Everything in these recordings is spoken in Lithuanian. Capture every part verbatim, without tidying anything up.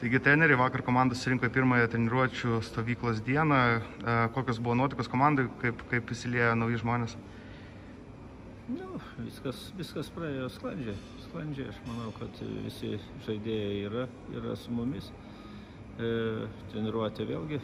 Taigi, treneriai, vakar komanda susirinko į pirmąją treniruočių stovyklos dieną. Kokios buvo nuotaikos komandai, kaip, kaip įsiliejo nauji žmonės? Nu, viskas, viskas praėjo sklandžiai. sklandžiai. Aš manau, kad visi žaidėjai yra, yra su mumis. E, treniruotė vėlgi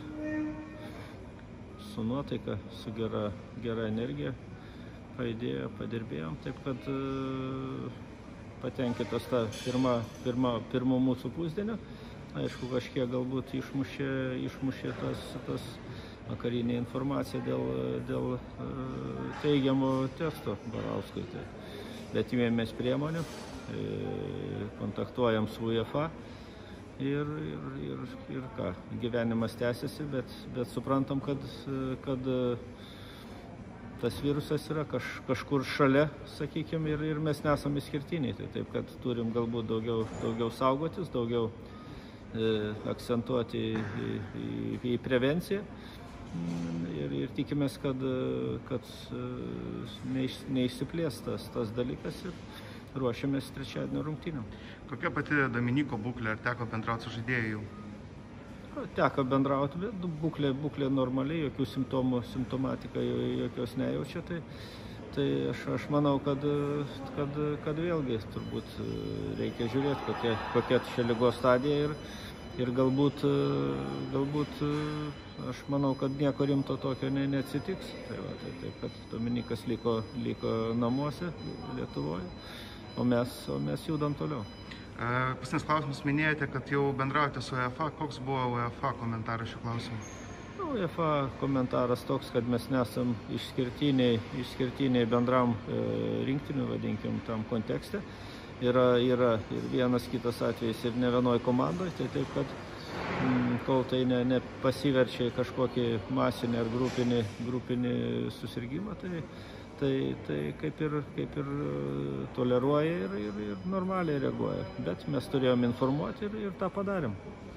su nuotaika, su gera, gera energija. Pajudėjo, padirbėjom, taip kad e, patenkintas ta pirma, pirma, pirmo mūsų pusdienio. Aišku, kažkiek galbūt išmušė, išmušė tas, tas vakarinė informacija dėl, dėl teigiamo testo Barauskui. Tai. Bet imėmės priemonių, kontaktuojam su UEFA ir, ir, ir, ir ką, gyvenimas tęsiasi, bet, bet suprantam, kad, kad tas virusas yra kaž, kažkur šalia, sakykime, ir, ir mes nesame išskirtiniai. Tai taip, kad turim galbūt daugiau, daugiau saugotis, daugiau akcentuoti į, į, į prevenciją ir, ir tikimės, kad, kad neiš, neišsiplės tas, tas dalykas ir ruošiamės trečiadienio rungtynėm. Kokia pati Dominiko būklė, ar teko bendrauti su žaidėjų? Teko bendrauti, bet būklė, būklė normaliai, jokių simptomų, simptomatika jokios nejaučia. Tai, tai aš, aš manau, kad, kad, kad vėlgi turbūt reikia žiūrėti, kokia, kokia šia ligos stadija ir, ir galbūt, galbūt aš manau, kad nieko rimto tokio ne, neatsitiks. Tai va, tai, tai, kad Dominikas liko, liko namuose Lietuvoje, o mes, o mes judam toliau. Paskutinis klausimas, minėjote, kad jau bendraujate su UEFA. Koks buvo UEFA komentaras šiuo klausimu? Nu, UEFA komentaras toks, kad mes nesam išskirtiniai, išskirtiniai bendram e, rinktiniu, vadinkim, tam kontekste. Yra, yra ir vienas kitas atvejis ir ne vienoj komandoje, tai taip, kad m, kol tai ne, ne pasiverčia į kažkokį masinį ar grupinį, grupinį susirgymą, tai Tai, tai kaip, ir, kaip ir toleruoja ir, ir, ir normaliai reaguoja. Bet mes turėjom informuoti ir, ir tą padarėm.